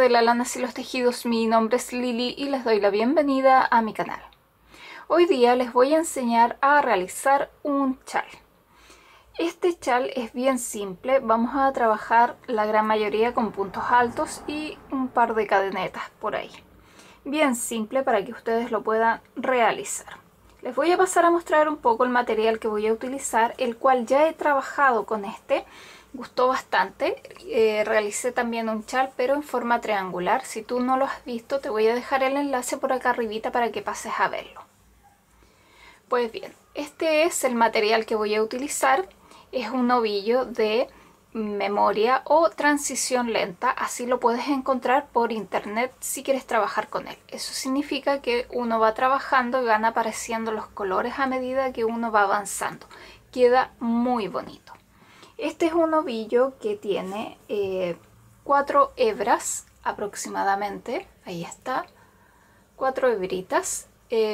de la lana y los tejidos, mi nombre es Lili y les doy la bienvenida a mi canal. Hoy día les voy a enseñar a realizar un chal. Este chal es bien simple, vamos a trabajar la gran mayoría con puntos altos y un par de cadenetas por ahí. Bien simple para que ustedes lo puedan realizar. Les voy a pasar a mostrar un poco el material que voy a utilizar, el cual ya he trabajado con este. Gustó bastante. Realicé también un chal pero en forma triangular. Si tú no lo has visto, te voy a dejar el enlace por acá arribita para que pases a verlo. Pues bien, este es el material que voy a utilizar. Es un ovillo de memoria o transición lenta. Así lo puedes encontrar por internet si quieres trabajar con él. Eso significa que uno va trabajando y van apareciendo los colores a medida que uno va avanzando. Queda muy bonito. Este es un ovillo que tiene 4 hebras aproximadamente. Ahí está, 4 hebritas.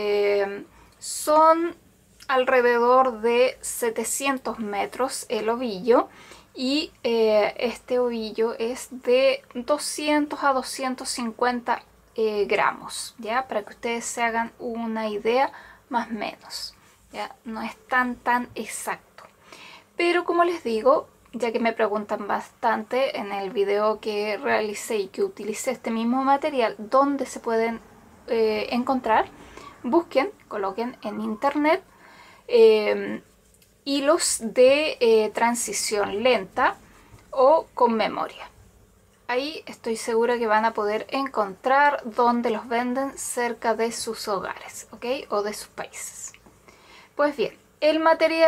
Son alrededor de 700 metros el ovillo. Y este ovillo es de 200 a 250 gramos, ¿ya? Para que ustedes se hagan una idea más o menos, ¿ya? No es tan exacto. Pero como les digo, ya que me preguntan bastante en el video que realicé y que utilicé este mismo material, ¿dónde se pueden encontrar? Busquen, coloquen en internet hilos de transición lenta o con memoria. Ahí estoy segura que van a poder encontrar donde los venden cerca de sus hogares, ¿ok? O de sus países. Pues bien, el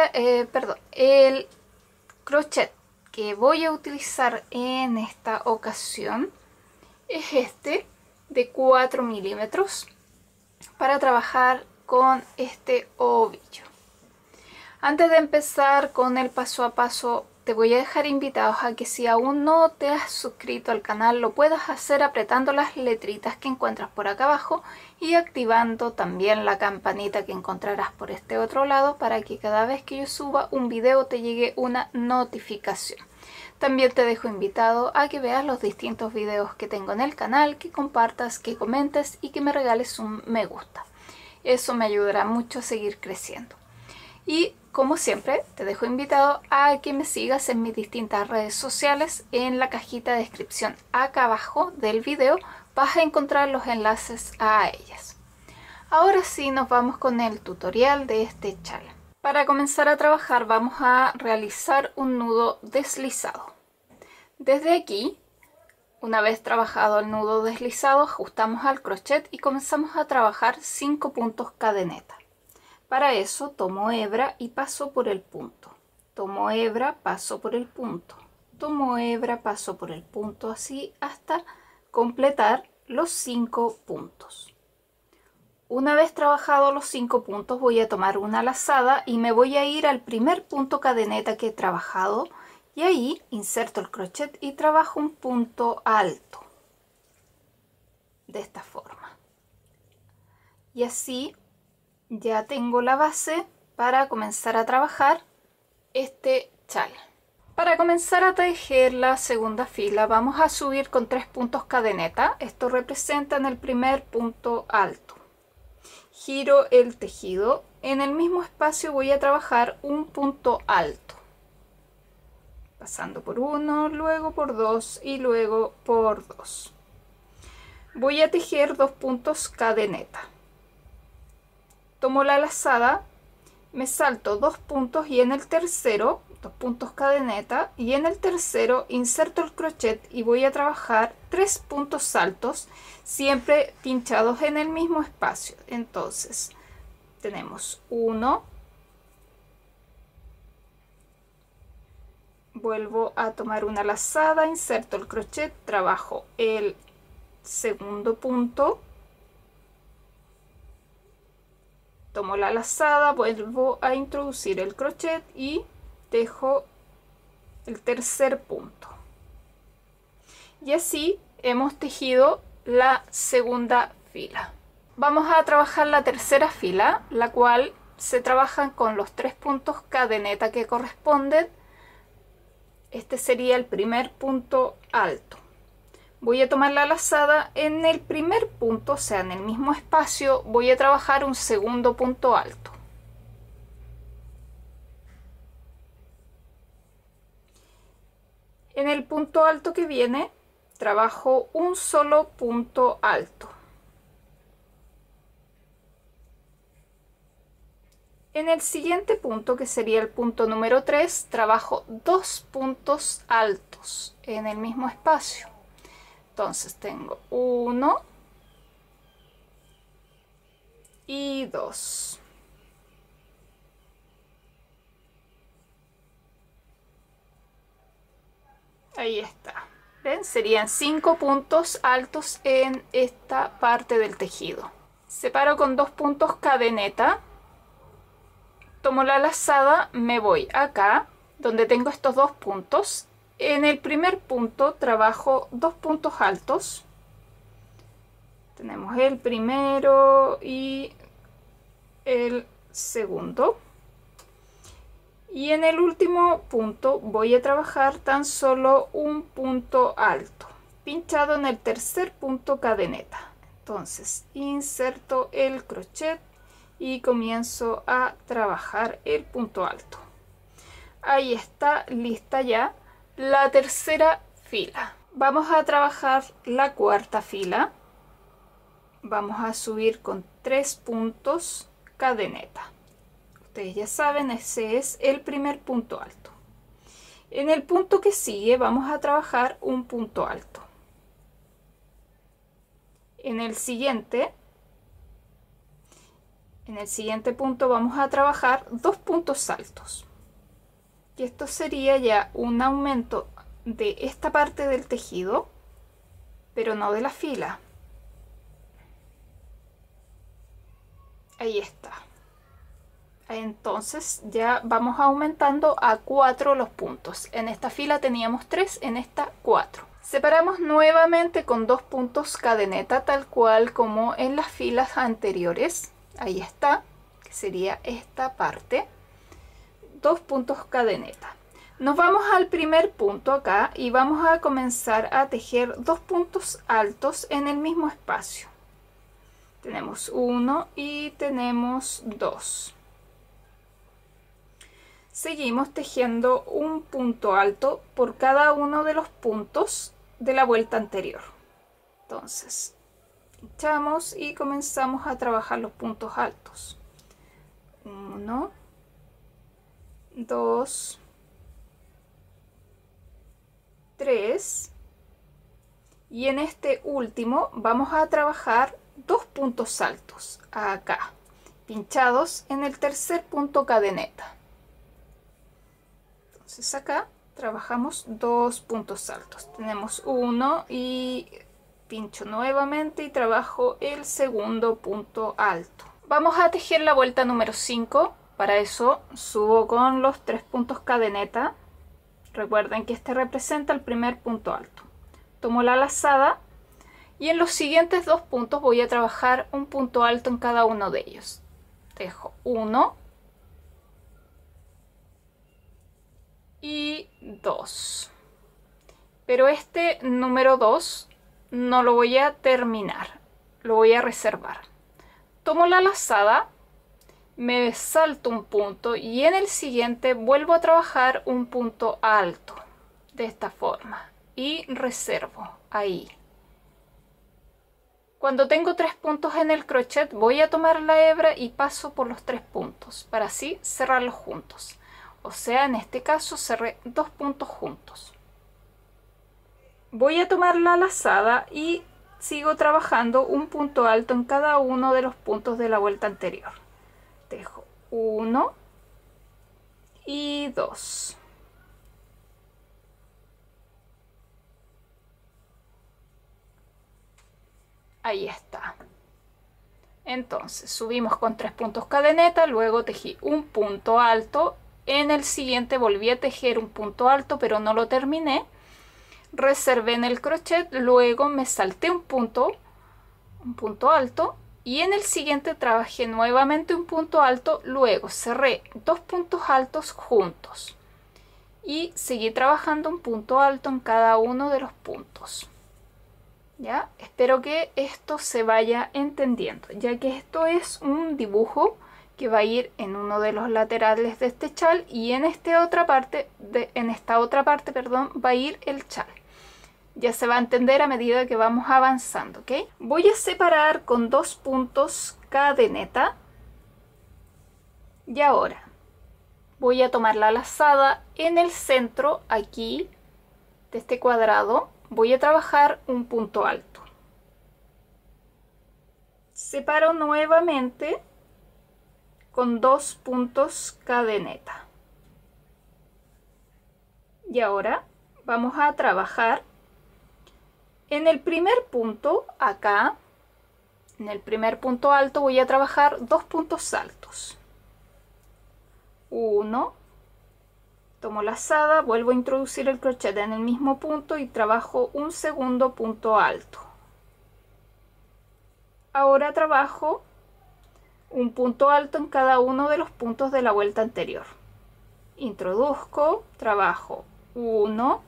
crochet que voy a utilizar en esta ocasión es este de 4 milímetros para trabajar con este ovillo. Antes de empezar con el paso a paso, te voy a dejar invitados a que si aún no te has suscrito al canal, lo puedas hacer apretando las letritas que encuentras por acá abajo y activando también la campanita que encontrarás por este otro lado para que cada vez que yo suba un video te llegue una notificación. También te dejo invitado a que veas los distintos videos que tengo en el canal, que compartas, que comentes y que me regales un me gusta. Eso me ayudará mucho a seguir creciendo. Y como siempre, te dejo invitado a que me sigas en mis distintas redes sociales. En la cajita de descripción acá abajo del video vas a encontrar los enlaces a ellas. Ahora sí nos vamos con el tutorial de este chal. Para comenzar a trabajar vamos a realizar un nudo deslizado. Desde aquí, una vez trabajado el nudo deslizado, ajustamos al crochet y comenzamos a trabajar 5 puntos cadeneta. Para eso tomo hebra y paso por el punto. Tomo hebra, paso por el punto. Tomo hebra, paso por el punto, así hasta completar los 5 puntos. Una vez trabajados los 5 puntos voy a tomar una lazada y me voy a ir al primer punto cadeneta que he trabajado y ahí inserto el crochet y trabajo un punto alto. De esta forma. Y así ya tengo la base para comenzar a trabajar este chal. Para comenzar a tejer la segunda fila vamos a subir con 3 puntos cadeneta. Esto representa en el primer punto alto. Giro el tejido. En el mismo espacio voy a trabajar un punto alto. Pasando por uno, luego por 2 y luego por 2. Voy a tejer 2 puntos cadeneta. Tomo la lazada, me salto 2 puntos y en el tercero, 2 puntos cadeneta, y en el tercero inserto el crochet y voy a trabajar 3 puntos altos, siempre pinchados en el mismo espacio. Entonces, tenemos 1, vuelvo a tomar una lazada, inserto el crochet, trabajo el segundo punto, tomo la lazada, vuelvo a introducir el crochet y dejo el tercer punto. Y así hemos tejido la segunda fila. Vamos a trabajar la tercera fila, la cual se trabaja con los 3 puntos cadeneta que corresponden. Este sería el primer punto alto. voy a tomar la lazada en el primer punto, o sea, en el mismo espacio, voy a trabajar un segundo punto alto. En el punto alto que viene, trabajo un solo punto alto. En el siguiente punto, que sería el punto número 3, trabajo 2 puntos altos en el mismo espacio. Entonces tengo 1 y 2. Ahí está. ¿Ven? Serían 5 puntos altos en esta parte del tejido. Separo con 2 puntos cadeneta. Tomo la lazada, me voy acá, donde tengo estos 2 puntos. En el primer punto trabajo 2 puntos altos. Tenemos el primero y el segundo. Y en el último punto voy a trabajar tan solo un punto alto, pinchado en el tercer punto cadeneta. Entonces inserto el crochet y comienzo a trabajar el punto alto. Ahí está lista ya la tercera fila. Vamos a trabajar la cuarta fila. Vamos a subir con 3 puntos cadeneta. Ustedes ya saben, ese es el primer punto alto. En el punto que sigue vamos a trabajar un punto alto. En el siguiente punto vamos a trabajar 2 puntos altos. Y esto sería ya un aumento de esta parte del tejido, pero no de la fila. Ahí está. Entonces ya vamos aumentando a 4 los puntos. En esta fila teníamos 3, en esta 4. Separamos nuevamente con 2 puntos cadeneta, tal cual como en las filas anteriores. Ahí está, que sería esta parte. 2 puntos cadeneta. Nos vamos al primer punto acá y vamos a comenzar a tejer 2 puntos altos en el mismo espacio. Tenemos 1 y tenemos 2. Seguimos tejiendo un punto alto por cada uno de los puntos de la vuelta anterior. Entonces pinchamos y comenzamos a trabajar los puntos altos. 1, 2, 3 y en este último vamos a trabajar 2 puntos altos acá, pinchados en el tercer punto cadeneta. Entonces acá trabajamos 2 puntos altos. Tenemos 1 y pincho nuevamente y trabajo el segundo punto alto. Vamos a tejer la vuelta número 5. Para eso subo con los 3 puntos cadeneta. Recuerden que este representa el primer punto alto. Tomo la lazada y en los siguientes 2 puntos voy a trabajar un punto alto en cada uno de ellos. Tejo 1 y 2. Pero este número 2 no lo voy a terminar, lo voy a reservar. Tomo la lazada, me salto un punto y en el siguiente vuelvo a trabajar un punto alto de esta forma y reservo ahí. Cuando tengo 3 puntos en el crochet voy a tomar la hebra y paso por los 3 puntos para así cerrarlos juntos. O sea, en este caso cerré 2 puntos juntos. Voy a tomar la lazada y sigo trabajando un punto alto en cada uno de los puntos de la vuelta anterior. Tejo 1 y 2. Ahí está. Entonces subimos con 3 puntos cadeneta, luego tejí un punto alto. En el siguiente volví a tejer un punto alto, pero no lo terminé. Reservé en el crochet, luego me salté un punto alto y en el siguiente trabajé nuevamente un punto alto, luego cerré 2 puntos altos juntos y seguí trabajando un punto alto en cada uno de los puntos. ¿Ya? Espero que esto se vaya entendiendo, ya que esto es un dibujo que va a ir en uno de los laterales de este chal y en esta otra parte, perdón, va a ir el chal. Ya se va a entender a medida que vamos avanzando, ¿ok? Voy a separar con 2 puntos cadeneta. Y ahora voy a tomar la lazada en el centro, aquí, de este cuadrado. Voy a trabajar un punto alto. Separo nuevamente con 2 puntos cadeneta. Y ahora vamos a trabajar en el primer punto, acá, en el primer punto alto voy a trabajar 2 puntos altos. 1, tomo lazada, vuelvo a introducir el crochet en el mismo punto y trabajo un segundo punto alto. Ahora trabajo un punto alto en cada uno de los puntos de la vuelta anterior. Introduzco, trabajo 1,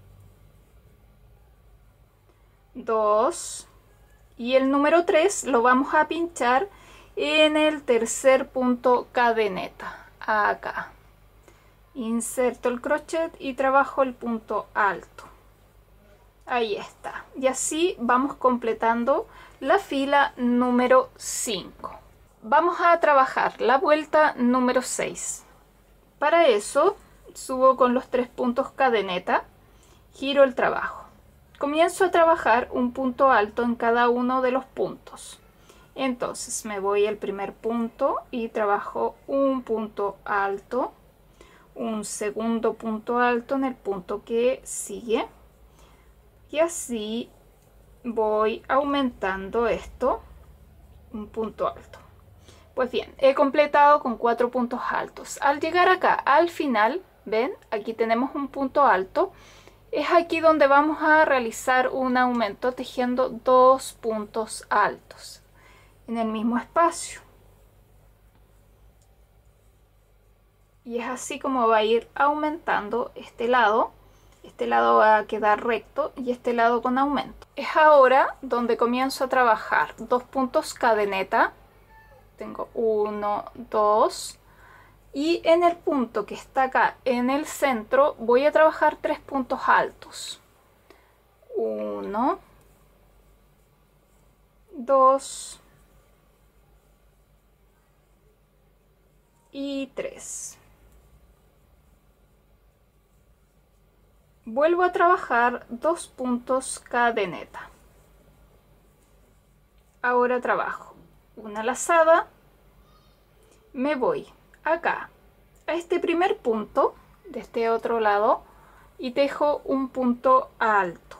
2 y el número 3 lo vamos a pinchar en el tercer punto cadeneta, acá. Inserto el crochet y trabajo el punto alto. Ahí está. Y así vamos completando la fila número 5. Vamos a trabajar la vuelta número 6. Para eso subo con los 3 puntos cadeneta, giro el trabajo. Comienzo a trabajar un punto alto en cada uno de los puntos. Entonces me voy al primer punto y trabajo un punto alto, un segundo punto alto en el punto que sigue y así voy aumentando esto, un punto alto. Pues bien, he completado con 4 puntos altos. Al llegar acá al final, ven, aquí tenemos un punto alto. Es aquí donde vamos a realizar un aumento tejiendo 2 puntos altos en el mismo espacio. Y es así como va a ir aumentando este lado. Este lado va a quedar recto y este lado con aumento. Es ahora donde comienzo a trabajar 2 puntos cadeneta. Tengo 1, 2. Y en el punto que está acá en el centro voy a trabajar 3 puntos altos. 1, 2 y 3. Vuelvo a trabajar 2 puntos cadeneta. Ahora trabajo una lazada, me voy acá a este primer punto de este otro lado y tejo un punto alto.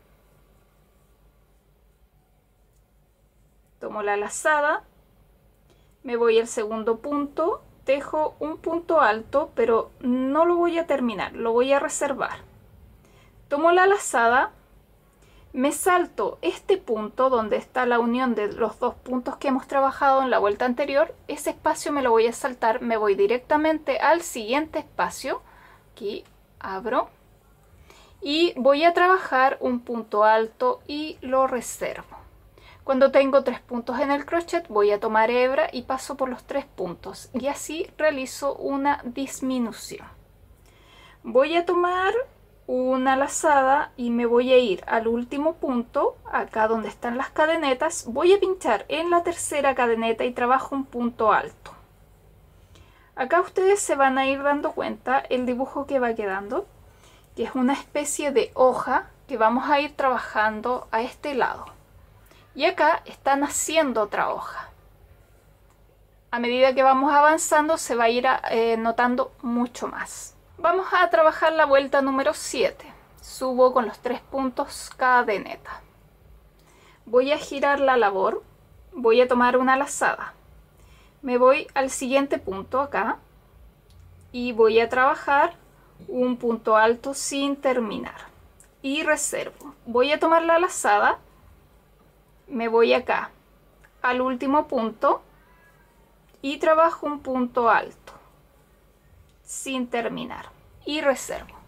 Tomo la lazada, me voy al segundo punto, tejo un punto alto, pero no lo voy a terminar, lo voy a reservar. Tomo la lazada, me salto este punto donde está la unión de los 2 puntos que hemos trabajado en la vuelta anterior. Ese espacio me lo voy a saltar, me voy directamente al siguiente espacio. Aquí abro y voy a trabajar un punto alto y lo reservo. Cuando tengo 3 puntos en el crochet voy a tomar hebra y paso por los 3 puntos y así realizo una disminución. Voy a tomar una lazada y me voy a ir al último punto, acá donde están las cadenetas. Voy a pinchar en la tercera cadeneta y trabajo un punto alto. Acá ustedes se van a ir dando cuenta el dibujo que va quedando, que es una especie de hoja que vamos a ir trabajando a este lado. Y acá están haciendo otra hoja. A medida que vamos avanzando se va a ir notando mucho más. Vamos a trabajar la vuelta número 7. Subo con los 3 puntos cadeneta. Voy a girar la labor. Voy a tomar una lazada. Me voy al siguiente punto acá. Y voy a trabajar un punto alto sin terminar. Y reservo. Voy a tomar la lazada. Me voy acá al último punto. Y trabajo un punto alto sin terminar y reservo.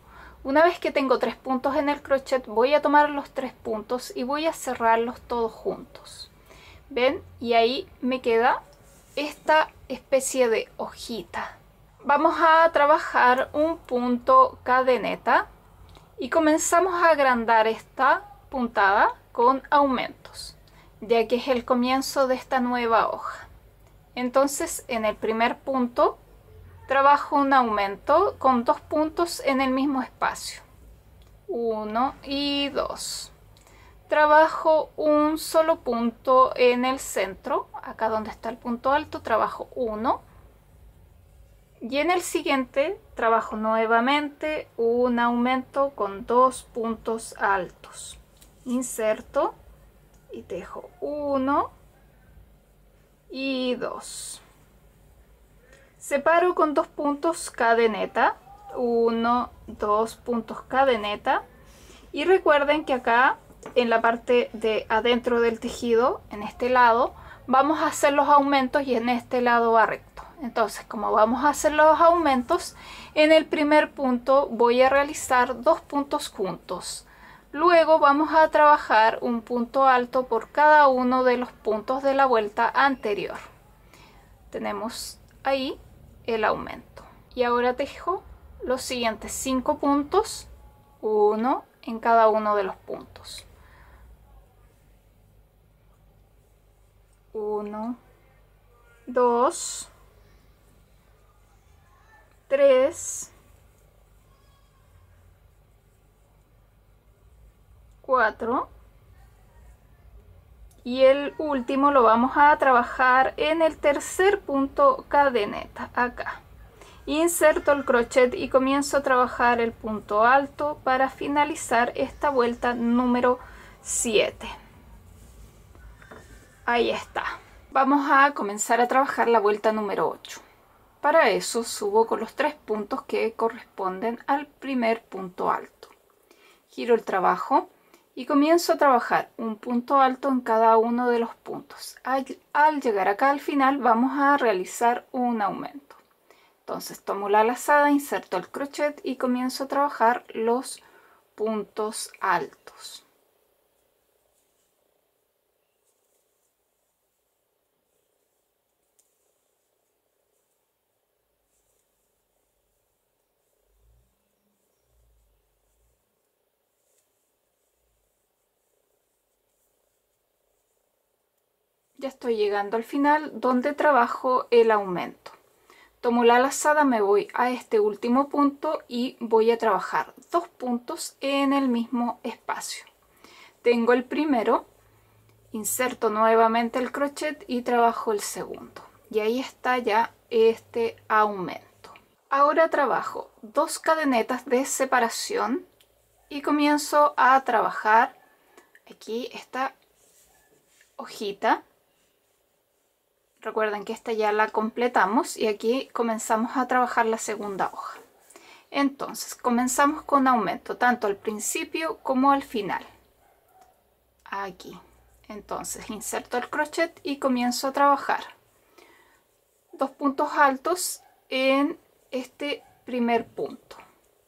Una vez que tengo 3 puntos en el crochet, voy a tomar los 3 puntos y voy a cerrarlos todos juntos. ¿Ven? Y ahí me queda esta especie de hojita. Vamos a trabajar un punto cadeneta y comenzamos a agrandar esta puntada con aumentos, ya que es el comienzo de esta nueva hoja. Entonces, en el primer punto trabajo un aumento con 2 puntos en el mismo espacio, 1 y 2. Trabajo un solo punto en el centro, acá donde está el punto alto, trabajo 1. Y en el siguiente trabajo nuevamente un aumento con 2 puntos altos. Inserto y tejo 1 y 2. Separo con 2 puntos cadeneta, 1, 2 puntos cadeneta. Y recuerden que acá en la parte de adentro del tejido, en este lado, vamos a hacer los aumentos y en este lado va recto. Entonces, como vamos a hacer los aumentos, en el primer punto voy a realizar 2 puntos juntos. Luego vamos a trabajar un punto alto por cada uno de los puntos de la vuelta anterior. Tenemos ahí el aumento. Y ahora tejo los siguientes 5 puntos, 1 en cada uno de los puntos. 1, 2, 3, 4 y el último lo vamos a trabajar en el tercer punto cadeneta, acá. Inserto el crochet y comienzo a trabajar el punto alto para finalizar esta vuelta número 7. Ahí está. Vamos a comenzar a trabajar la vuelta número 8. Para eso subo con los 3 puntos que corresponden al primer punto alto. Giro el trabajo y comienzo a trabajar un punto alto en cada uno de los puntos. Al llegar acá al final vamos a realizar un aumento. Entonces tomo la lazada, inserto el crochet y comienzo a trabajar los puntos altos. Ya estoy llegando al final donde trabajo el aumento. Tomo la lazada, me voy a este último punto y voy a trabajar 2 puntos en el mismo espacio. Tengo el primero, inserto nuevamente el crochet y trabajo el segundo. Y ahí está ya este aumento. Ahora trabajo 2 cadenetas de separación y comienzo a trabajar aquí esta hojita. Recuerden que esta ya la completamos y aquí comenzamos a trabajar la segunda hoja. Entonces comenzamos con aumento tanto al principio como al final. Aquí. Entonces inserto el crochet y comienzo a trabajar 2 puntos altos en este primer punto.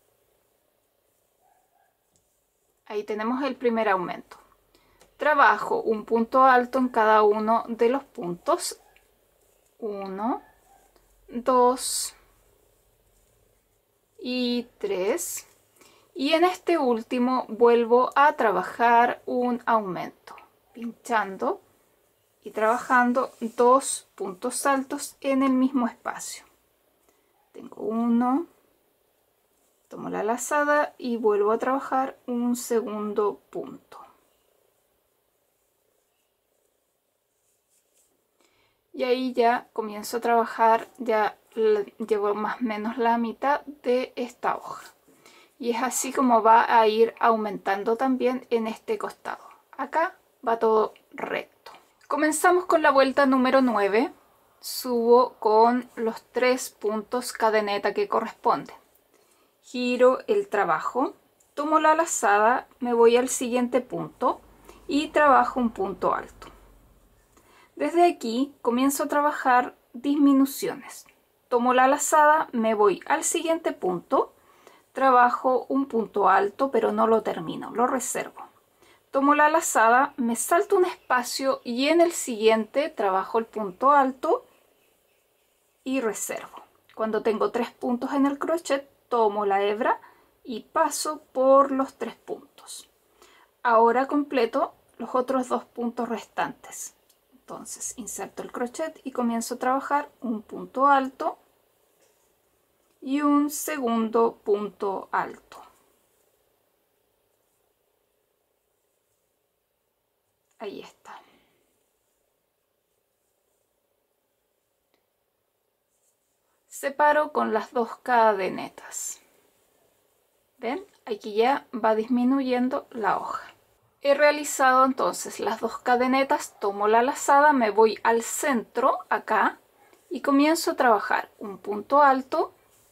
Ahí tenemos el primer aumento. Trabajo un punto alto en cada uno de los puntos. 1, 2 y 3. Y en este último vuelvo a trabajar un aumento, pinchando y trabajando 2 puntos altos en el mismo espacio. Tengo 1, tomo la lazada y vuelvo a trabajar un segundo punto. Y ahí ya comienzo a trabajar, ya llevo más o menos la mitad de esta hoja. Y es así como va a ir aumentando también en este costado. Acá va todo recto. Comenzamos con la vuelta número 9. Subo con los 3 puntos cadeneta que corresponden. Giro el trabajo, tomo la lazada, me voy al siguiente punto y trabajo un punto alto. Desde aquí comienzo a trabajar disminuciones. Tomo la lazada, me voy al siguiente punto, trabajo un punto alto, pero no lo termino, lo reservo. Tomo la lazada, me salto un espacio y en el siguiente trabajo el punto alto y reservo. Cuando tengo 3 puntos en el crochet, tomo la hebra y paso por los 3 puntos. Ahora completo los otros 2 puntos restantes. Entonces inserto el crochet y comienzo a trabajar un punto alto y un segundo punto alto. Ahí está. Separo con las 2 cadenetas. ¿Ven? Aquí ya va disminuyendo la hoja. He realizado entonces las 2 cadenetas, tomo la lazada, me voy al centro acá y comienzo a trabajar un punto alto,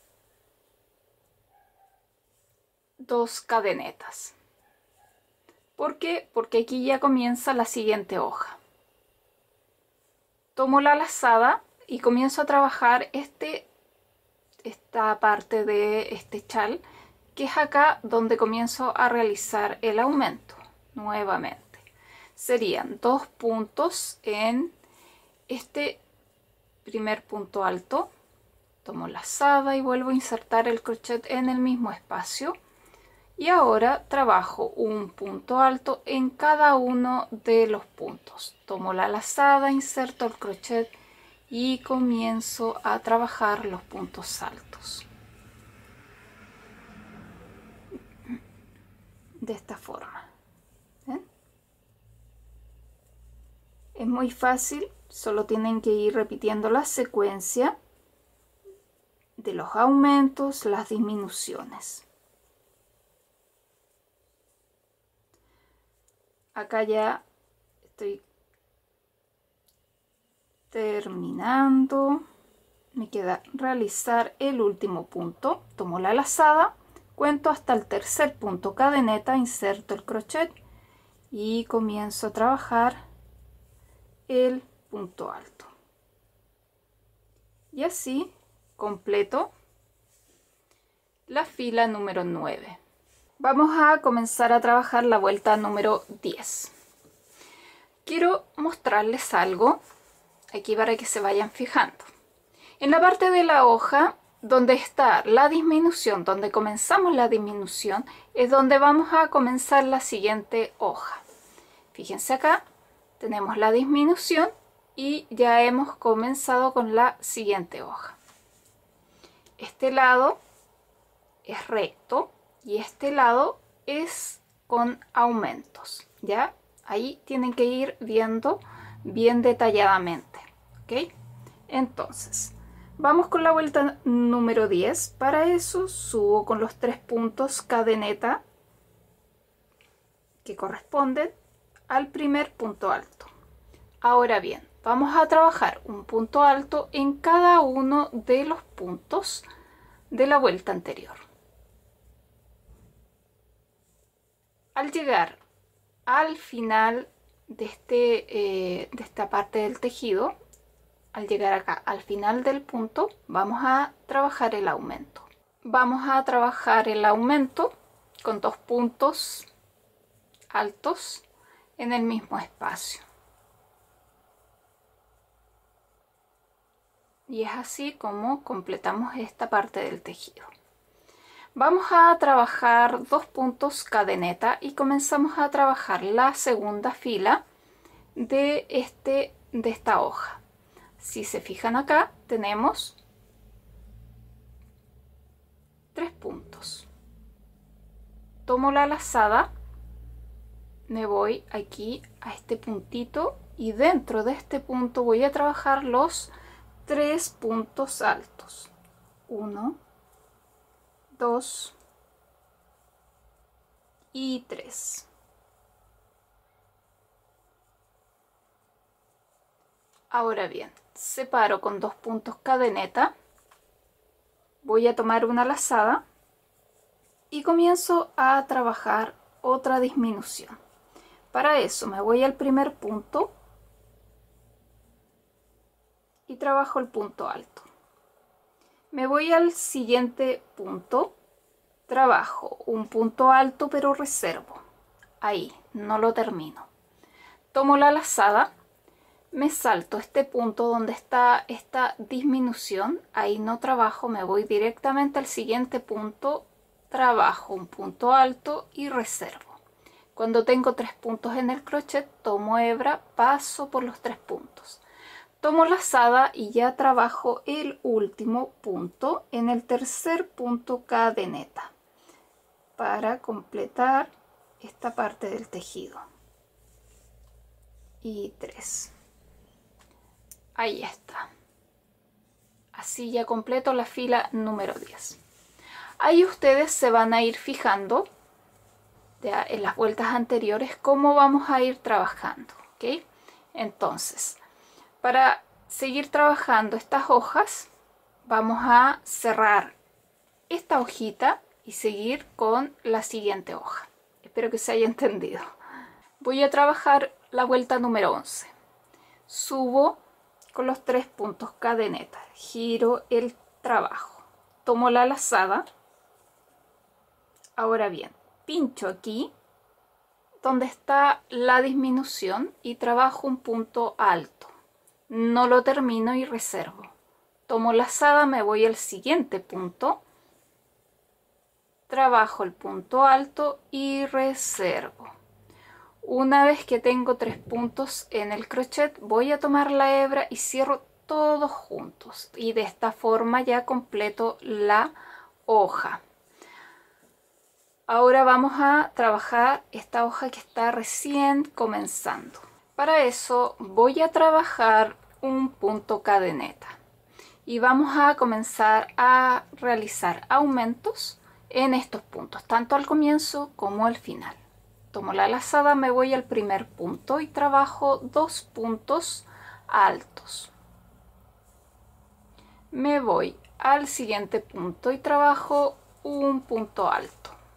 2 cadenetas. ¿Por qué? Porque aquí ya comienza la siguiente hoja. Tomo la lazada y comienzo a trabajar esta parte de este chal, que es acá donde comienzo a realizar el aumento nuevamente. Serían 2 puntos en este primer punto alto. Tomo lazada y vuelvo a insertar el crochet en el mismo espacio. Y ahora trabajo un punto alto en cada uno de los puntos. Tomo la lazada, inserto el crochet y comienzo a trabajar los puntos altos. De esta forma. ¿Ven? Es muy fácil, solo tienen que ir repitiendo la secuencia de los aumentos, las disminuciones. Acá ya estoy terminando. Me queda realizar el último punto. Tomo la lazada, cuento hasta el tercer punto cadeneta, inserto el crochet y comienzo a trabajar el punto alto. Y así completo la fila número 9. Vamos a comenzar a trabajar la vuelta número 10. Quiero mostrarles algo aquí para que se vayan fijando. En la parte de la hoja donde está la disminución, donde comenzamos la disminución, es donde vamos a comenzar la siguiente hoja. Fíjense acá, tenemos la disminución y ya hemos comenzado con la siguiente hoja. Este lado es recto y este lado es con aumentos, ¿ya? Ahí tienen que ir viendo bien detalladamente, ¿ok? Entonces, vamos con la vuelta número 10. Para eso subo con los 3 puntos cadeneta que corresponden al primer punto alto. Ahora bien, vamos a trabajar un punto alto en cada uno de los puntos de la vuelta anterior. Al llegar al final de esta parte del tejido, al llegar acá al final del punto, vamos a trabajar el aumento. Vamos a trabajar el aumento con 2 puntos altos en el mismo espacio. Y es así como completamos esta parte del tejido. Vamos a trabajar 2 puntos cadeneta y comenzamos a trabajar la segunda fila de esta hoja. Si se fijan acá, tenemos 3 puntos. Tomo la lazada, me voy aquí a este puntito y dentro de este punto voy a trabajar los 3 puntos altos. 1, 2 y 3. Ahora bien, separo con 2 puntos cadeneta, voy a tomar una lazada y comienzo a trabajar otra disminución. Para eso me voy al primer punto y trabajo el punto alto. Me voy al siguiente punto trabajo un punto alto pero reservo, ahí no lo termino, tomo la lazada, me salto este punto donde está esta disminución, ahí no trabajo, me voy directamente al siguiente punto, trabajo un punto alto y reservo. Cuando tengo 3 puntos en el crochet, tomo hebra, paso por los 3 puntos, tomo lazada y ya trabajo el último punto en el tercer punto cadeneta para completar esta parte del tejido. Y 3. Ahí está. Así ya completo la fila número 10. Ahí ustedes se van a ir fijando ya en las vueltas anteriores cómo vamos a ir trabajando, ¿ok? Entonces, para seguir trabajando estas hojas, vamos a cerrar esta hojita y seguir con la siguiente hoja. Espero que se haya entendido. Voy a trabajar la vuelta número 11. Subo con los 3 puntos cadeneta, giro el trabajo, tomo la lazada. Ahora bien, pincho aquí donde está la disminución y trabajo un punto alto, no lo termino y reservo, tomo lazada, me voy al siguiente punto, trabajo el punto alto y reservo. Una vez que tengo 3 puntos en el crochet, voy a tomar la hebra y cierro todos juntos y de esta forma ya completo la hoja. Ahora vamos a trabajar esta hoja que está recién comenzando. Para eso voy a trabajar un punto cadeneta y vamos a comenzar a realizar aumentos en estos puntos, tanto al comienzo como al final. Tomo la lazada, me voy al primer punto y trabajo 2 puntos altos. Me voy al siguiente punto y trabajo un punto alto.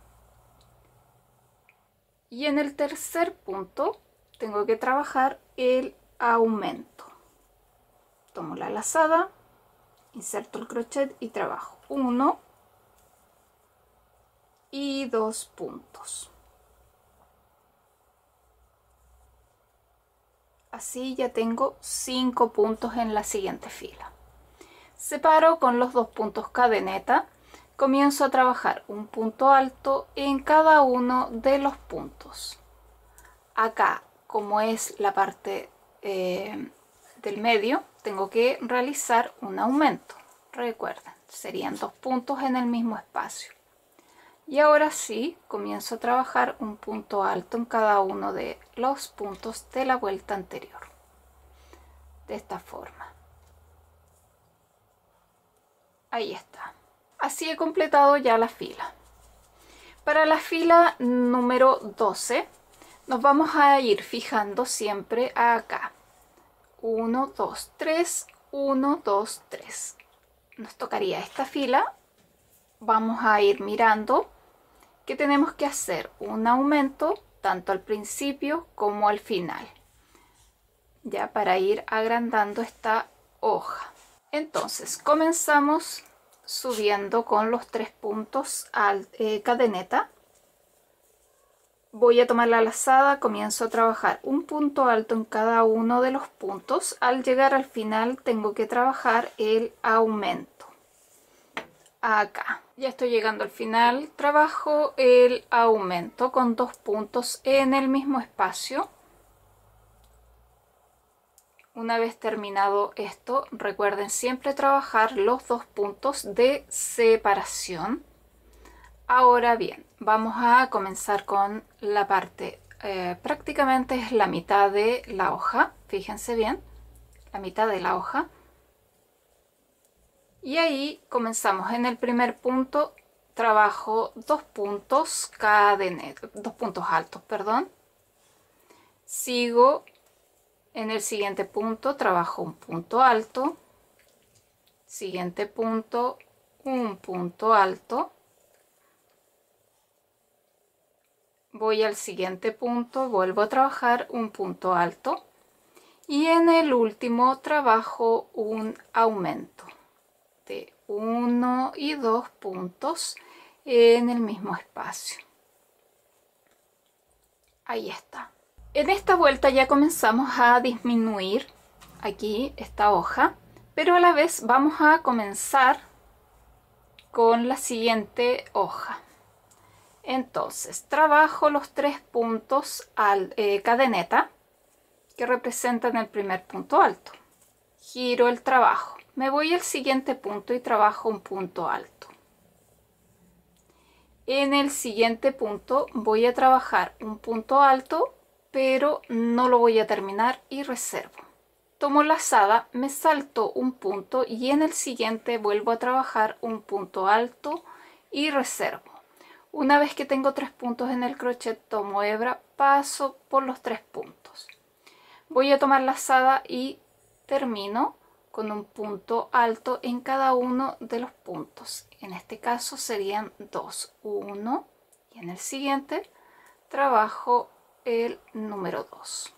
Y en el tercer punto tengo que trabajar el aumento. Tomo la lazada, inserto el crochet y trabajo 1 y 2 puntos. Así ya tengo 5 puntos en la siguiente fila. Separo con los 2 puntos cadeneta. Comienzo a trabajar un punto alto en cada uno de los puntos. Acá, como es la parte del medio, tengo que realizar un aumento. Recuerden, serían 2 puntos en el mismo espacio. Y ahora sí, comienzo a trabajar un punto alto en cada uno de los puntos de la vuelta anterior. De esta forma. Ahí está. Así he completado ya la fila. Para la fila número 12 nos vamos a ir fijando siempre acá. 1, 2, 3, 1, 2, 3. Nos tocaría esta fila. Vamos a ir mirando que tenemos que hacer un aumento tanto al principio como al final. Ya para ir agrandando esta hoja. Entonces comenzamos subiendo con los 3 puntos cadeneta. Voy a tomar la lazada, comienzo a trabajar un punto alto en cada uno de los puntos. Al llegar al final tengo que trabajar el aumento. Acá, ya estoy llegando al final, trabajo el aumento con 2 puntos en el mismo espacio. Una vez terminado esto, recuerden siempre trabajar los 2 puntos de separación. Ahora bien, vamos a comenzar con la parte, prácticamente es la mitad de la hoja, fíjense bien, la mitad de la hoja. Y ahí comenzamos en el primer punto, trabajo 2 puntos cadeneta, 2 puntos altos, perdón. Sigo. En el siguiente punto trabajo un punto alto, siguiente punto, un punto alto, voy al siguiente punto, vuelvo a trabajar un punto alto y en el último trabajo un aumento de 1 y 2 puntos en el mismo espacio. Ahí está. En esta vuelta ya comenzamos a disminuir aquí esta hoja, pero a la vez vamos a comenzar con la siguiente hoja. Entonces trabajo los 3 puntos cadeneta que representan el primer punto alto. Giro el trabajo, me voy al siguiente punto y trabajo un punto alto. En el siguiente punto voy a trabajar un punto alto, pero no lo voy a terminar y reservo. Tomo lazada, me salto un punto y en el siguiente vuelvo a trabajar un punto alto y reservo. Una vez que tengo 3 puntos en el crochet, tomo hebra, paso por los 3 puntos. Voy a tomar lazada y termino con un punto alto en cada uno de los puntos. En este caso serían 2, 1, y en el siguiente trabajo el número 2.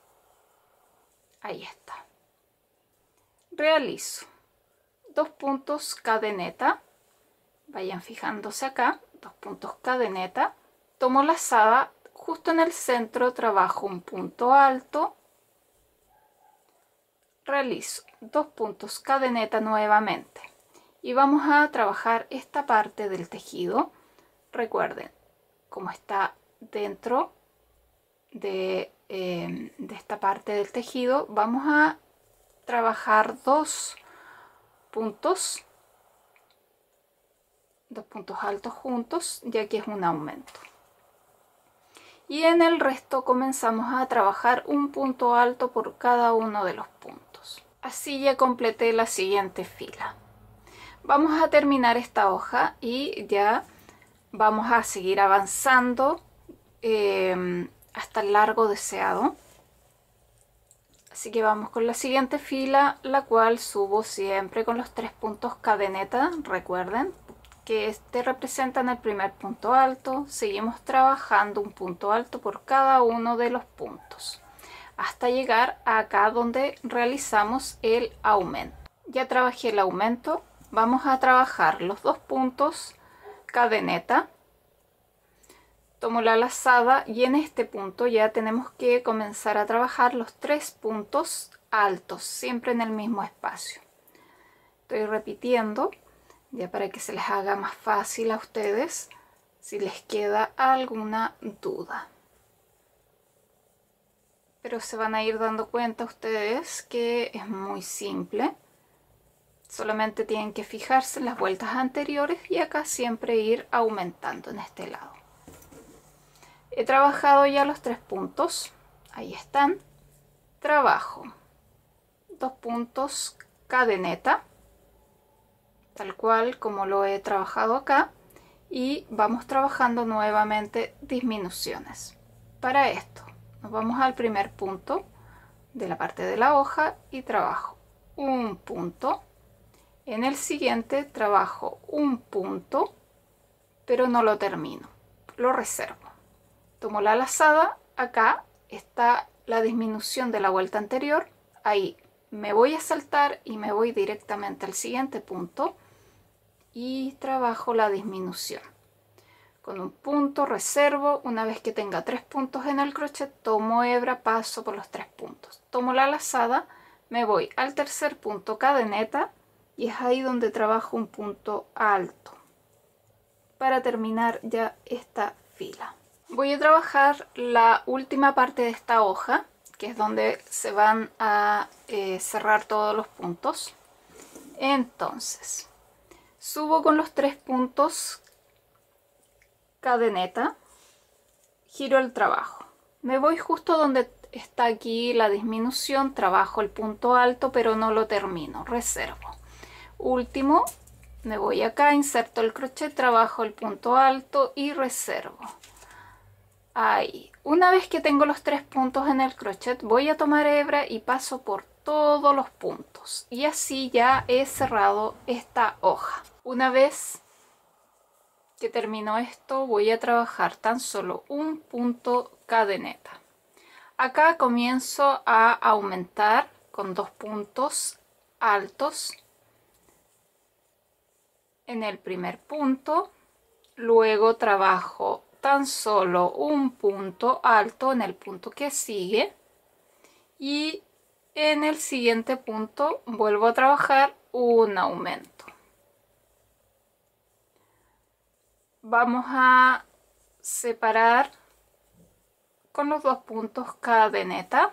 Ahí está. Realizo 2 puntos cadeneta, vayan fijándose acá, 2 puntos cadeneta, tomo lazada, justo en el centro trabajo un punto alto, realizo 2 puntos cadeneta nuevamente y vamos a trabajar esta parte del tejido. Recuerden, como está dentro de esta parte del tejido, vamos a trabajar 2 puntos altos juntos, ya que es un aumento, y en el resto comenzamos a trabajar un punto alto por cada uno de los puntos. Así ya completé la siguiente fila. Vamos a terminar esta hoja y ya vamos a seguir avanzando hasta el largo deseado. Así que vamos con la siguiente fila, la cual subo siempre con los 3 puntos cadeneta. Recuerden que representan el primer punto alto. Seguimos trabajando un punto alto por cada uno de los puntos hasta llegar acá donde realizamos el aumento. Ya trabajé el aumento, vamos a trabajar los 2 puntos cadeneta, tomo la lazada y en este punto ya tenemos que comenzar a trabajar los 3 puntos altos, siempre en el mismo espacio. Estoy repitiendo ya para que se les haga más fácil a ustedes si les queda alguna duda. Pero se van a ir dando cuenta ustedes que es muy simple. Solamente tienen que fijarse en las vueltas anteriores y acá siempre ir aumentando en este lado. He trabajado ya los 3 puntos, ahí están. Trabajo 2 puntos cadeneta, tal cual como lo he trabajado acá, y vamos trabajando nuevamente disminuciones. Para esto nos vamos al primer punto de la parte de la hoja y trabajo un punto. En el siguiente trabajo un punto, pero no lo termino, lo reservo. Tomo la lazada, acá está la disminución de la vuelta anterior, ahí me voy a saltar y me voy directamente al siguiente punto y trabajo la disminución. Con un punto reservo, una vez que tenga 3 puntos en el crochet, tomo hebra, paso por los 3 puntos. Tomo la lazada, me voy al tercer punto cadeneta y es ahí donde trabajo un punto alto para terminar ya esta fila. Voy a trabajar la última parte de esta hoja, que es donde se van a cerrar todos los puntos. Entonces, subo con los 3 puntos cadeneta, giro el trabajo, me voy justo donde está aquí la disminución, trabajo el punto alto pero no lo termino, reservo. Último, me voy acá, inserto el crochet, trabajo el punto alto y reservo. Ahí, una vez que tengo los 3 puntos en el crochet, voy a tomar hebra y paso por todos los puntos y así ya he cerrado esta hoja. Una vez que termino esto, voy a trabajar tan solo un punto cadeneta. Acá comienzo a aumentar con 2 puntos altos en el primer punto, luego trabajo tan solo un punto alto en el punto que sigue y en el siguiente punto vuelvo a trabajar un aumento. Vamos a separar con los dos puntos cadeneta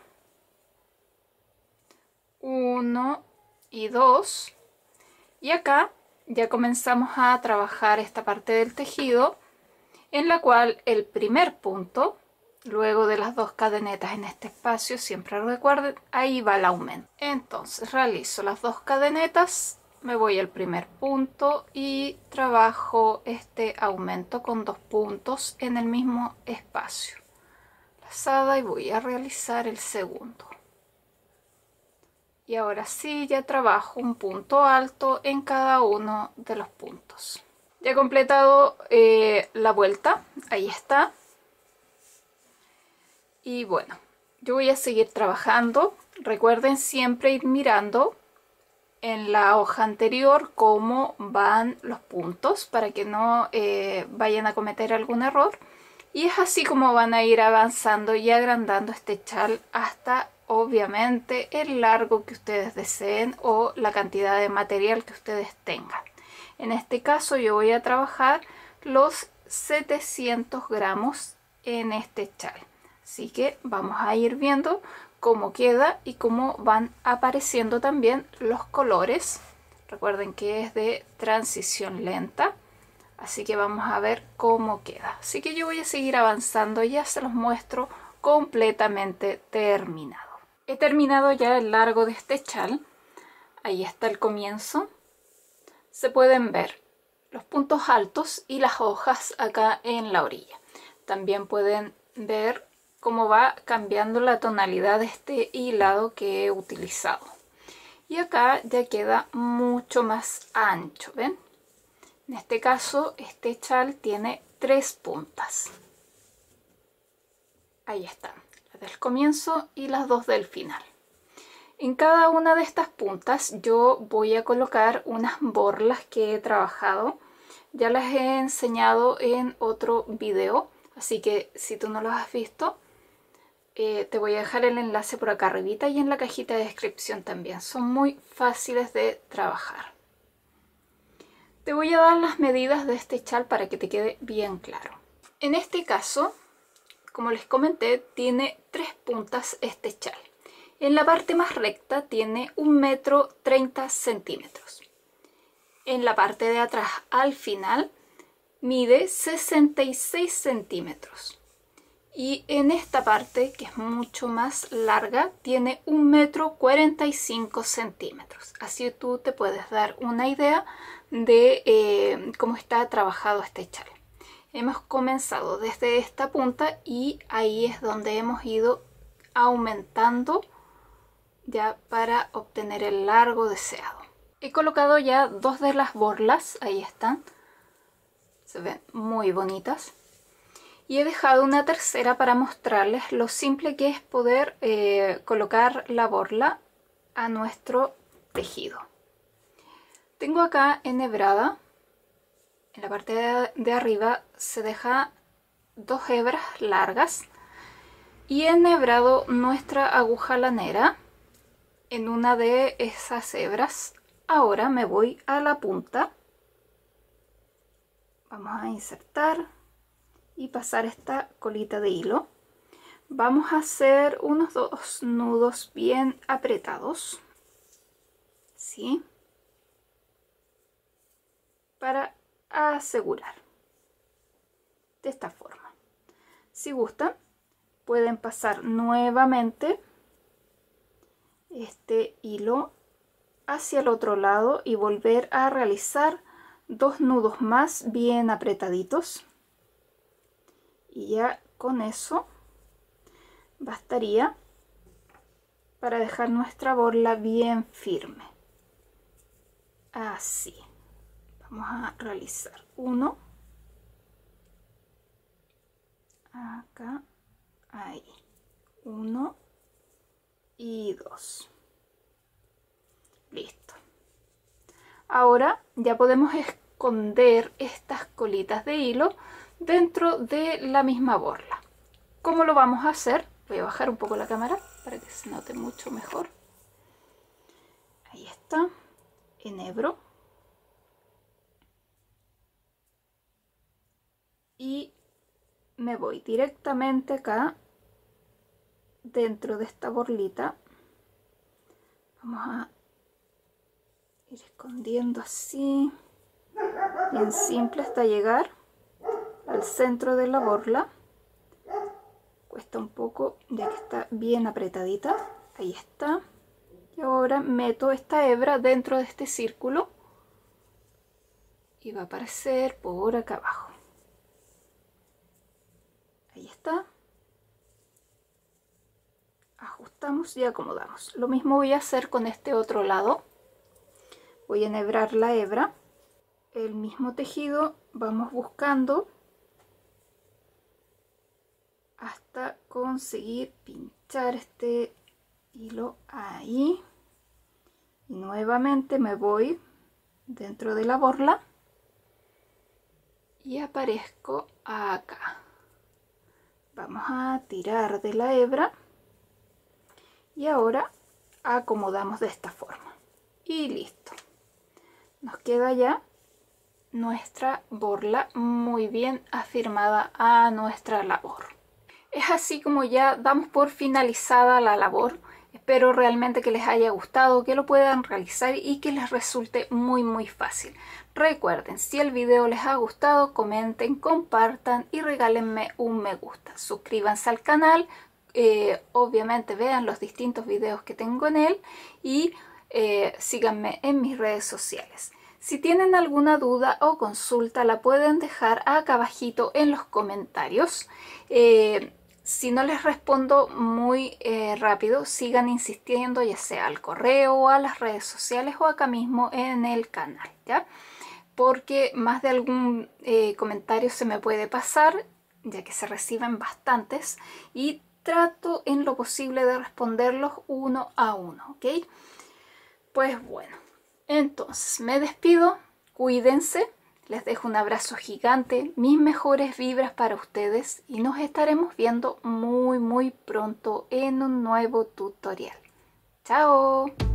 1 y 2 y acá ya comenzamos a trabajar esta parte del tejido en la cual el primer punto, luego de las dos cadenetas en este espacio, siempre recuerden, ahí va el aumento. Entonces realizo las dos cadenetas, me voy al primer punto y trabajo este aumento con dos puntos en el mismo espacio. Lazada, y voy a realizar el segundo. Y ahora sí, ya trabajo un punto alto en cada uno de los puntos. Ya he completado la vuelta, ahí está. Y bueno, yo voy a seguir trabajando. Recuerden siempre ir mirando en la hoja anterior cómo van los puntos para que no vayan a cometer algún error. Y es así como van a ir avanzando y agrandando este chal hasta obviamente el largo que ustedes deseen o la cantidad de material que ustedes tengan. En este caso yo voy a trabajar los 700 gramos en este chal. Así que vamos a ir viendo cómo queda y cómo van apareciendo también los colores. Recuerden que es de transición lenta. Así que vamos a ver cómo queda. Así que yo voy a seguir avanzando. Ya se los muestro completamente terminado. He terminado ya el largo de este chal. Ahí está el comienzo. Se pueden ver los puntos altos y las hojas acá en la orilla. También pueden ver cómo va cambiando la tonalidad de este hilado que he utilizado. Y acá ya queda mucho más ancho, ¿ven? En este caso, este chal tiene 3 puntas. Ahí están, las del comienzo y las dos del final. En cada una de estas puntas yo voy a colocar unas borlas que he trabajado. Ya las he enseñado en otro video, así que si tú no los has visto, te voy a dejar el enlace por acá arribita y en la cajita de descripción también. Son muy fáciles de trabajar. Te voy a dar las medidas de este chal para que te quede bien claro. En este caso, como les comenté, tiene 3 puntas este chal. En la parte más recta tiene 1,30 m. En la parte de atrás al final mide 66 centímetros. Y en esta parte, que es mucho más larga, tiene 1,45 m. Así tú te puedes dar una idea de cómo está trabajado este chal. Hemos comenzado desde esta punta y ahí es donde hemos ido aumentando ya para obtener el largo deseado. He colocado ya 2 de las borlas, ahí están, se ven muy bonitas. Y he dejado una tercera para mostrarles lo simple que es poder colocar la borla a nuestro tejido. Tengo acá enhebrada, en la parte de arriba se deja 2 hebras largas y he enhebrado nuestra aguja lanera en una de esas hebras. Ahora me voy a la punta, vamos a insertar y pasar esta colita de hilo. Vamos a hacer unos 2 nudos bien apretados, ¿sí? Para asegurar de esta forma. Si gustan, pueden pasar nuevamente este hilo hacia el otro lado y volver a realizar 2 nudos más bien apretaditos. Y ya con eso bastaría para dejar nuestra borla bien firme. Así. Vamos a realizar uno. Acá. Ahí. 1 y 2. Listo. Ahora ya podemos esconder estas colitas de hilo dentro de la misma borla. ¿Cómo lo vamos a hacer? Voy a bajar un poco la cámara para que se note mucho mejor. Ahí está, enhebro y me voy directamente acá dentro de esta borlita. Vamos a ir escondiendo así, bien simple, hasta llegar al centro de la borla. Cuesta un poco ya que está bien apretadita. Ahí está. Y ahora meto esta hebra dentro de este círculo y va a aparecer por acá abajo. Ahí está. Ajustamos y acomodamos. Lo mismo voy a hacer con este otro lado. Voy a enhebrar la hebra. El mismo tejido vamos buscando hasta conseguir pinchar este hilo ahí. Y nuevamente me voy dentro de la borla y aparezco acá. Vamos a tirar de la hebra y ahora acomodamos de esta forma y listo. Nos queda ya nuestra borla muy bien afirmada a nuestra labor. Es así como ya damos por finalizada la labor. Espero realmente que les haya gustado, que lo puedan realizar y que les resulte muy fácil. Recuerden, si el video les ha gustado, comenten, compartan y regálenme un me gusta. Suscríbanse al canal, obviamente vean los distintos videos que tengo en él y síganme en mis redes sociales. Si tienen alguna duda o consulta la pueden dejar acá abajito en los comentarios. Si no les respondo muy rápido, sigan insistiendo, ya sea al correo o a las redes sociales o acá mismo en el canal, ¿ya? Porque más de algún comentario se me puede pasar, ya que se reciben bastantes, y trato en lo posible de responderlos uno a uno, ¿ok? Pues bueno, entonces me despido, cuídense. Les dejo un abrazo gigante, mis mejores vibras para ustedes y nos estaremos viendo muy pronto en un nuevo tutorial. ¡Chao!